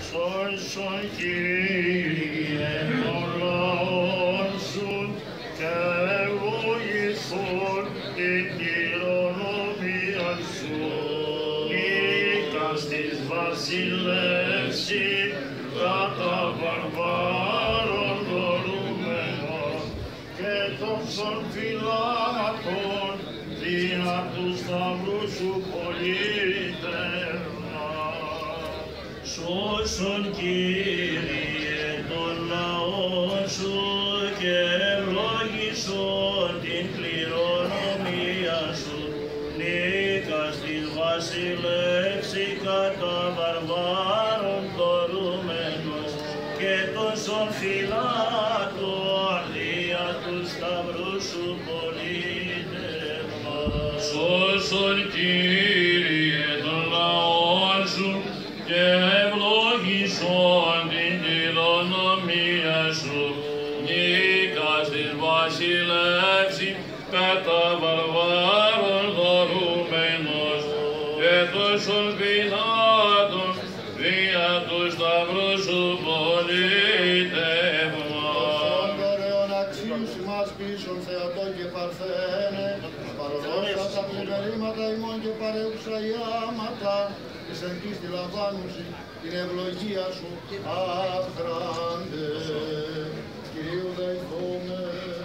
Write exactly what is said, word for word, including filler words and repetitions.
Σώσον, Κύριε, των λαών σου και ευλογήσον την κληρονομία σου. Νίκας της βασιλεύση κατά βαρβάρων δωρούμενων και τόσων φυλάκων δια του σταυρού σου πολίτευμα. Σώσον, Κύριε, των λαών σου και ευλόγησον την κληρονομία σου. Νίκας της βασιλεύση κατά βαρβάρων δωρούμενος και τόσων φυλάκων δια του σταυρού σου πολίτευμα. Σώσον, Κύριε, των λαών σου και ευλόγησον την κληρονομία σου. Νίκας της βασιλεύση κατά βαρβάρων δωρούμενος και τόσων φυλάκων δια του σταυρού σου πολίτευμα. Τόσων δωρεών αξίους ημάς πίσων Θεατό και Παρθένε, παροδόσα τα πλημερήματα ημών και παρέχουσα οι άματα, της εν πίστη λαμβάνουση την ευλογία σου άχραντε. Κυρίου δεηθούμε.